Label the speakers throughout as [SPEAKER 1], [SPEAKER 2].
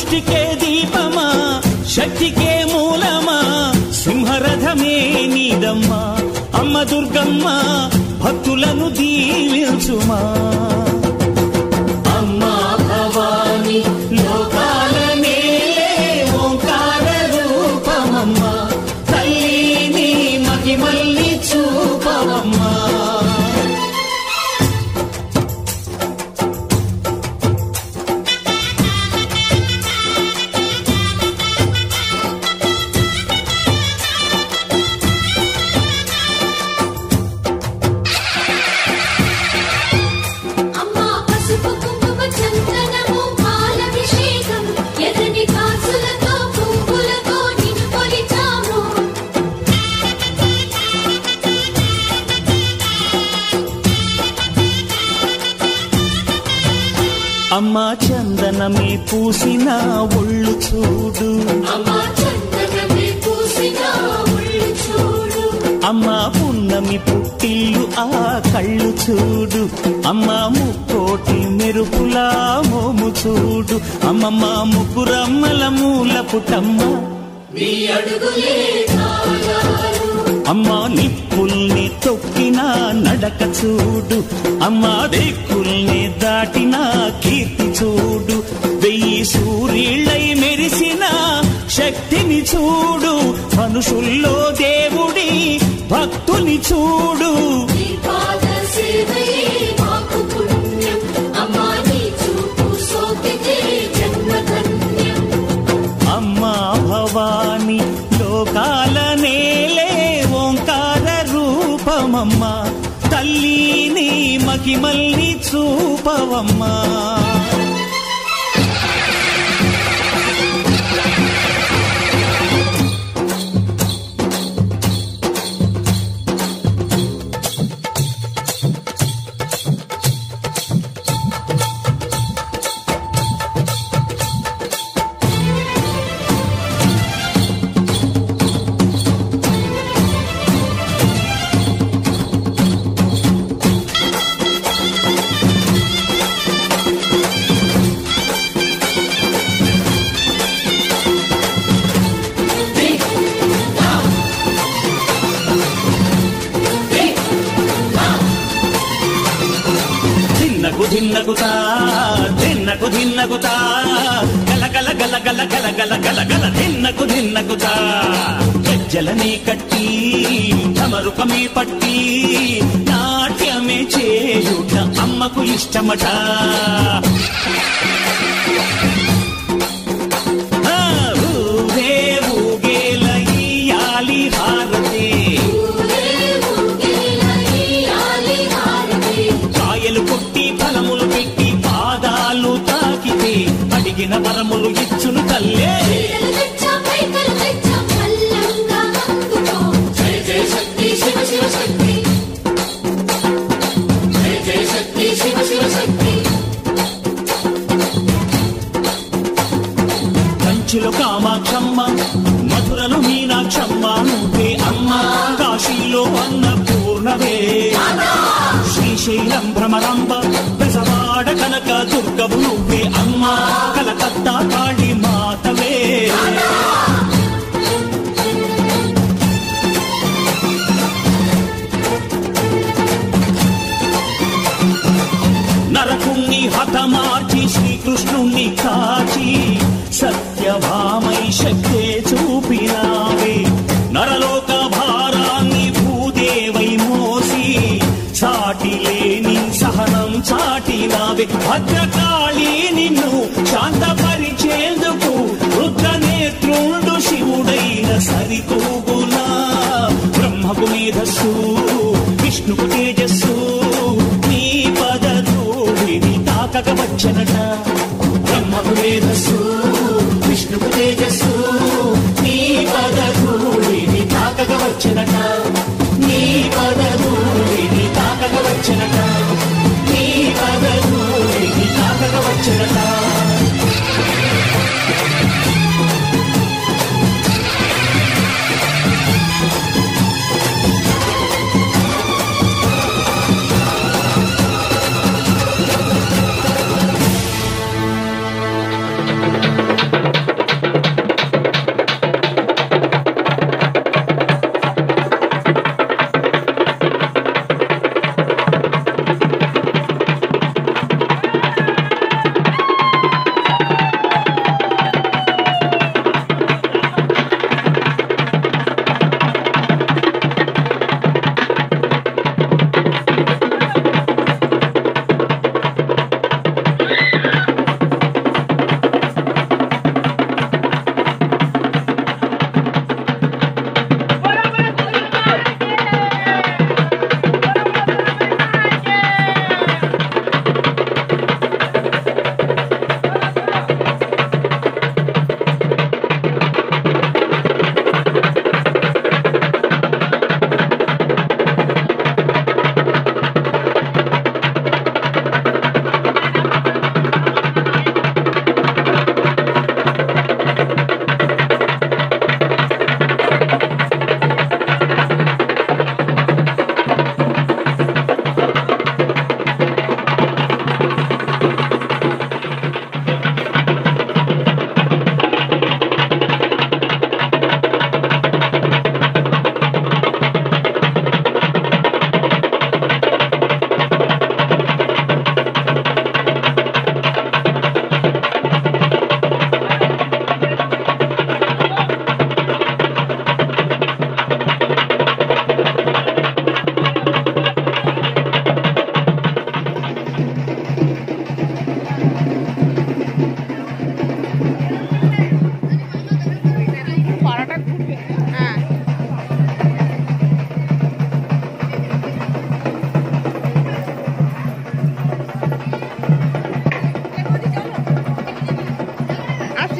[SPEAKER 1] సృష్టికే దీపమా శక్తికే మూలమా సింహరథమే నీదమ్మా అమ్మ దుర్గమ్మ భక్తులను దీవించుమా అమ్మా భవాని లోకాల నేలే ఓంకార రూపమమ్మా తల్లిని మహిమల్ని చూపవమ్మా అమ్మా చందనమే పూసిన ఒళ్ళు చూడు అమ్మా పున్నమి పుట్టిల్లు ఆ కళ్ళు చూడు అమ్మా ముక్కోటి మెరుపులా మోము చూడు అమ్మమ్మ ముగ్గురమ్మల మూల పుట్టమ్మ అమ్మా నిప్పుల్ని తొక్కిన నడక చూడు అమ్మా దిక్కుల్ని దాటిన కీర్తి చూడు 1000 సూర్యుళ్ళై మెరిసిన శక్తిని చూడు మనుషుల్లో దేవుడి భక్తుని చూడు అమ్మా భవాని లోకాల నేలే ఓంకార రూపమమ్మా తల్లిని మహిమల్ని చూపవమ్మా ధిన్నగుతా ధిన్నకు ధిన్నగుతా గల గల గల గల గల గల గల గల ధిన్నగుతా గజ్జలనే కట్టి ధమరుకమే పట్టి నాట్యమే చేయుట అమ్మకు ఇష్టమట ఊరే ఊగేల ఇయ్యాలి హారతి కాయలు కొట్టి ఫలములు పెట్టి పాదాలు తాకితే అడిగిన వరములు ఇచ్చును తల్లే కంచిలో కామాక్షమ్మ మధురలో మీనాక్షమ్మ నువ్వే అమ్మ కాశీలో అన్నపూర్ణవే శ్రీశైలం భ్రమరాంబ బెజవాడ కనక దుర్గవు నువ్వే అమ్మ కలకత్తా కాళీ మాతవే నరకుణ్ణి హతమార్చి శ్రీకృష్ణుణ్ణి కాచి సత్యభామై శక్తే చూపినావే నరలోక భారాన్ని భూదేవై మోసి సాటి లేని సహనం చాటినావే భద్రకాళి నిన్ను శాంతపరిచేందుకు రుద్రనేత్రుండు శివుడైన సరితూగునా బ్రహ్మకు మేధస్సు విష్ణుకు తేజస్సు నీ పదధూళిని తాకక వచ్చనట బ్రహ్మకు మేధస్సు విష్ణుకు తేజస్సు నీ పదధూళిని తాకక వచ్చనట నీ పదధూళిని తాకక వచ్చనట నీ పదధూళిని తాకక వచ్చనట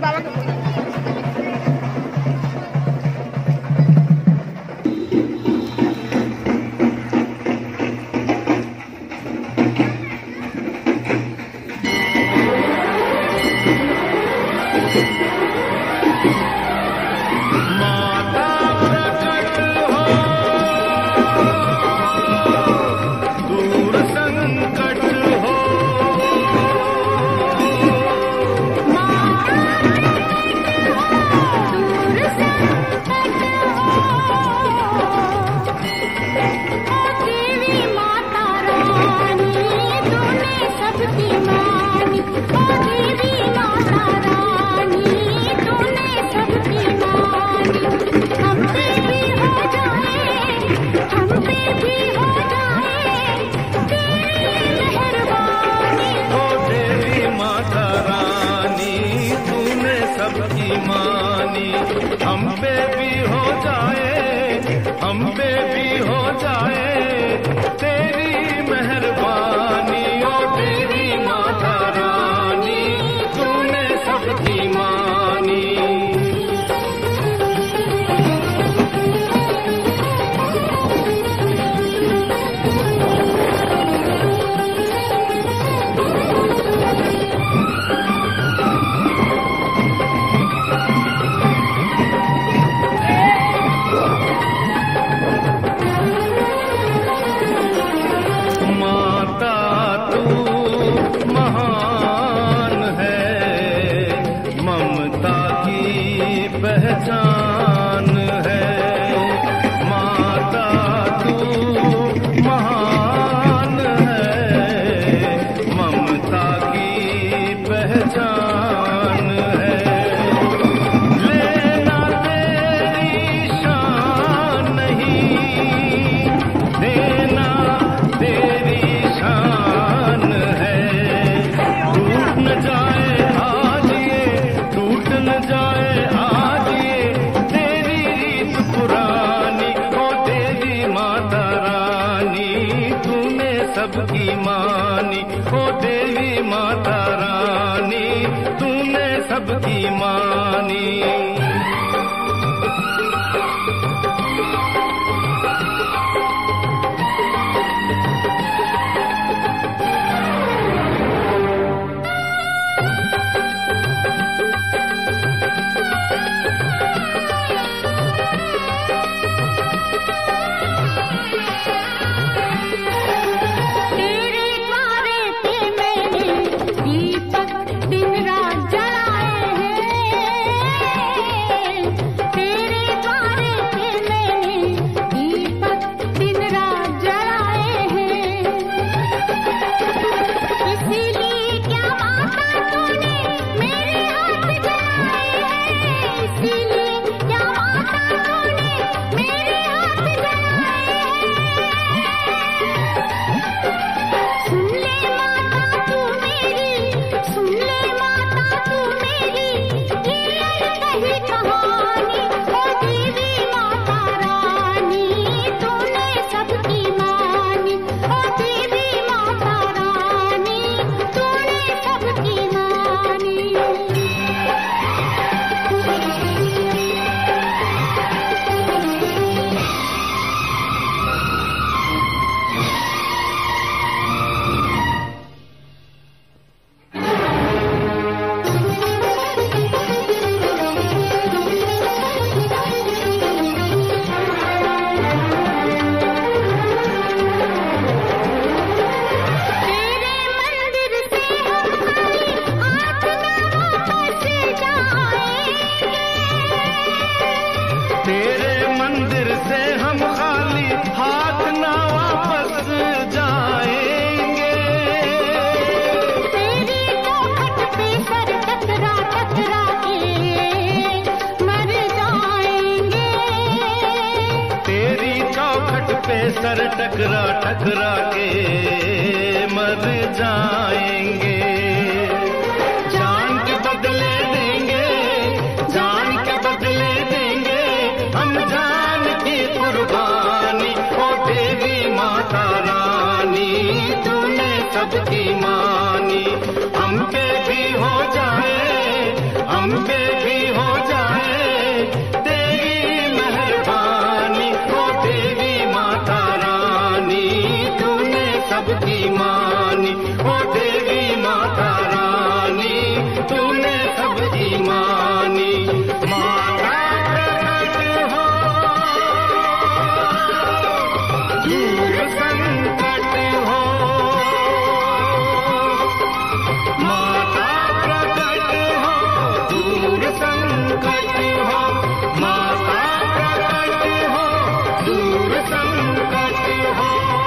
[SPEAKER 2] बाबा का
[SPEAKER 3] सबकी मानी, ओ देवी माता रानी तूने सबकी मानी। सर टकरा टकरा के मर जाएंगे। जान के बदले देंगे, जान के बदले देंगे हम जान की कुर्बानी। ओ देवी माता रानी तूने सबकी मानी, हम पे भी हो जाए हम पे भी हो जाए तेरी मेहरबानी, ओ देवी माता रानी तूने सबकी मानी, ओ देवी माता रानी तूने सबकी मानी। माता प्रकट हो दूर संकट हो, माता प्रकट हो दूर संकट हो, माता प्रकट हो दूर संकट हो।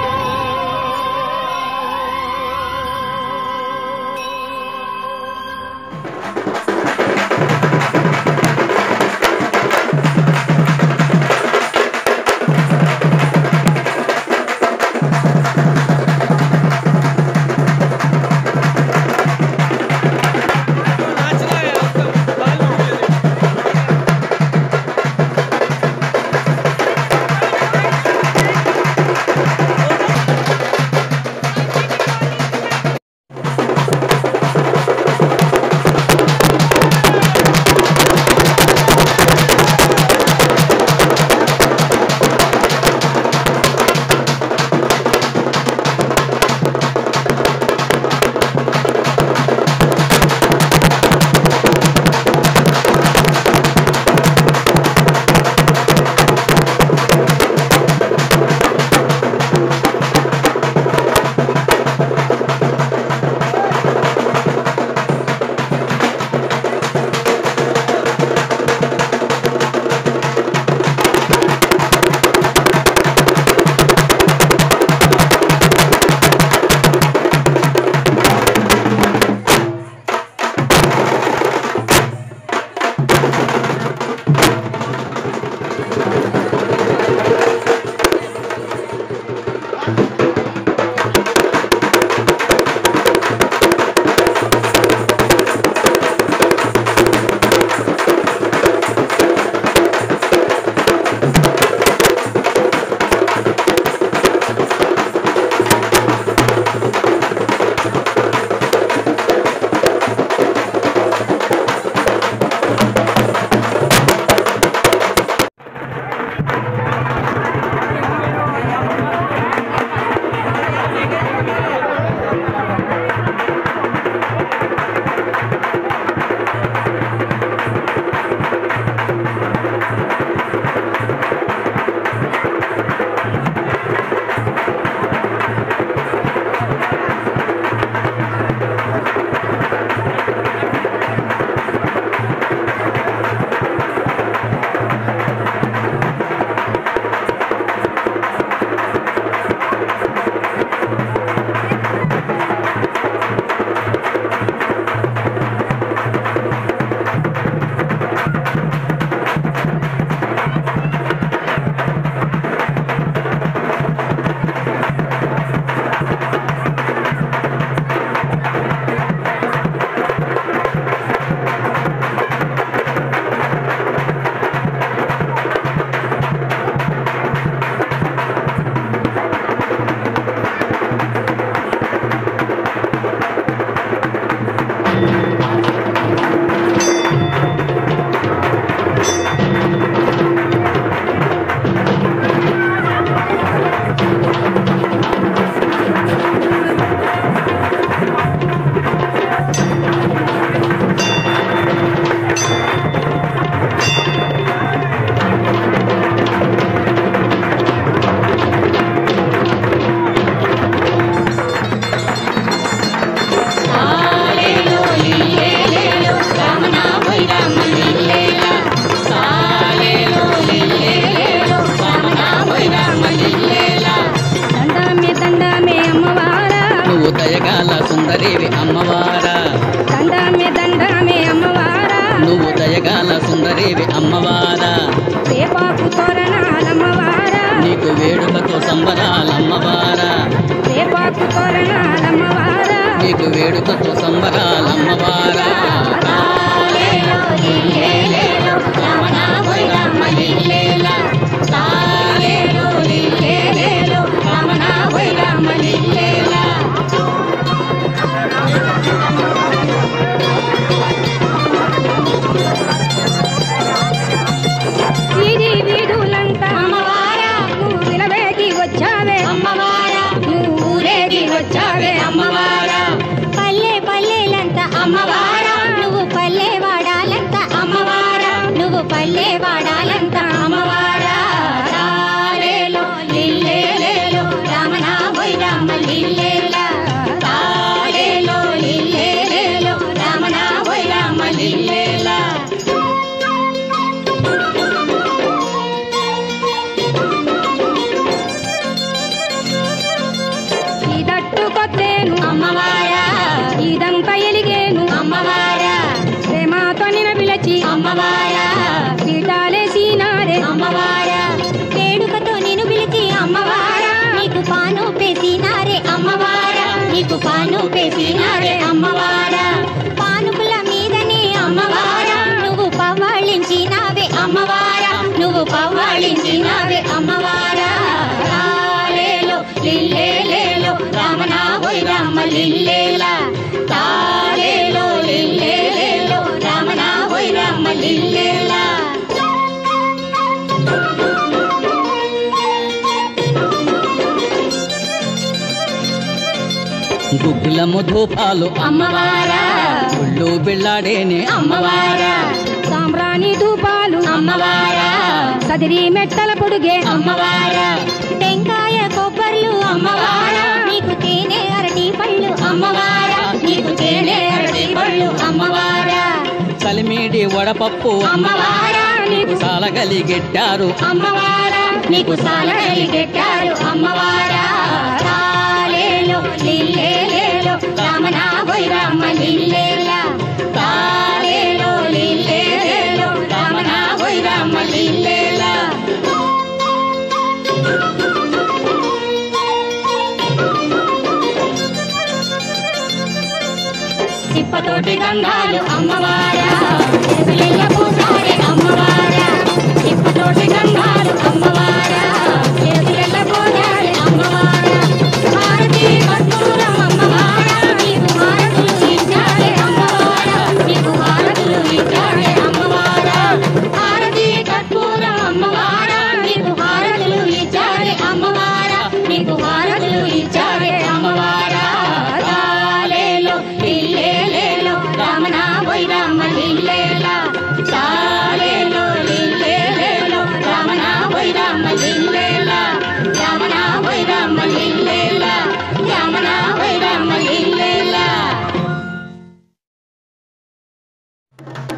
[SPEAKER 2] దయగాల సుందరివి అమ్మవారా, దండమే అమ్మవారా, నువ్వు దయగాల సుందరివి అమ్మవారా,
[SPEAKER 4] సేపాకు తోరణాలమ్మవారా,
[SPEAKER 2] నీకు వేడుకతో సంబరాలమ్మవారా,
[SPEAKER 4] సేపాకు తోరణాలమ్మవారా,
[SPEAKER 2] నీకు వేడుకతో సంబరాలమ్మవారా.
[SPEAKER 5] నీకు పాను పేసినాడే అమ్మవారా పానుపుల మీదనే అమ్మవారా నువ్వు పవ్వాళించినావే అమ్మవారా నువ్వు పవ్వాళించినావే అమ్మవారా తాలేలో లిల్లేలేలో రామనా హోయ్ రామ లిల్లేలా తాలేలో లిల్లేలేలో రామనా హోయ్ రామ లిల్లేలా
[SPEAKER 2] గుగ్గిలము ధూపాలు
[SPEAKER 5] అమ్మవారా
[SPEAKER 2] ఒళ్ళు బిళ్ళాడేనే
[SPEAKER 5] అమ్మవారా
[SPEAKER 4] సాంబ్రాణి ధూపాలు
[SPEAKER 5] అమ్మవారా
[SPEAKER 4] కదిరి మెట్టల పొడుగే
[SPEAKER 5] అమ్మవారా టెంకాయ కొబ్బర్లు అమ్మవారా నీకు తేనె అరటి పళ్ళు అమ్మవారా నీకు తేనె అరటి పళ్ళు అమ్మవారా
[SPEAKER 2] కలిమిడి వడపప్పు
[SPEAKER 5] అమ్మవారా
[SPEAKER 2] నీకు సాలగలిగెట్టారు
[SPEAKER 5] అమ్మవారా నీకు సాలగలి పెట్టారు అమ్మవారా తాలేలో లిల్లేలేలో రామనా హోయ్ రామ లిల్లేలా తాలేలో లిల్లేలేలో రామనా హోయ్ రామ లిల్లేలా తిప్పతోటి గంధాలు అమ్మవారా చేతులెల్ల పూసారే అమ్మవారా తిప్పతోటి గంధాలు అమ్మవారా చేతులెల్ల పూసారే అమ్మవారా హారతి కర్పూరం అమ్మవారా నీకు హారతులు ఇచ్చారే అమ్మవారా నీకు హారతులు ఇచ్చారే అమ్మవారా హారతి కర్పూరం అమ్మవారా నీకు హారతులు ఇచ్చారే అమ్మవారా నీకు హారతులు ఇచ్చారే అమ్మవారా తాలేలో లిల్లేలేలో రామనా హోయ్ రామ లిల్లేలా తాలేలో లిల్లేలేలో రామనా హోయ్ రామ లిల్లేలా రామనా హోయ్ రామ లిల్లేలా రామనా హోయ్ రామ లిల్లేలా